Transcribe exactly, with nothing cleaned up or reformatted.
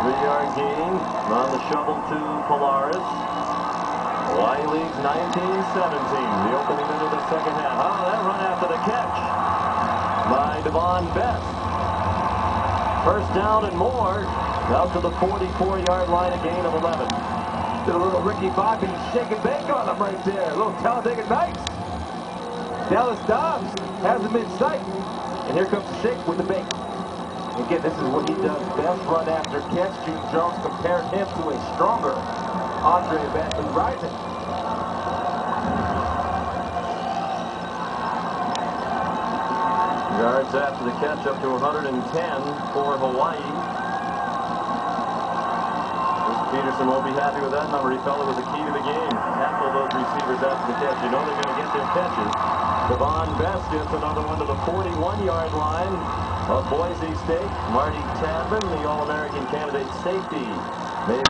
Three-yard gain on the shovel to Polaris. Hawaii leads nineteen seventeen. The opening minute of the second half. Oh, that run after the catch by Devon Best. First down and more. Out to the forty-four-yard line, a gain of eleven. Did a little Ricky Bobby shake and bake on him right there. A little Talladega Nights. Dallas Dobbs has him in sight. And here comes the shake with the bake. Again, this is what he does best, run after catch. June Jones compared him to a stronger Andre Bentley Rising. Yards after the catch up to one hundred ten for Hawaii. Peterson won't be happy with that number. He felt it was a key to the game. Tackle those receivers after the catch. You know they're going to get their catches. Devon Best gets another one to the forty-one-yard line of Boise State. Marty Tadman, the All-American candidate safety.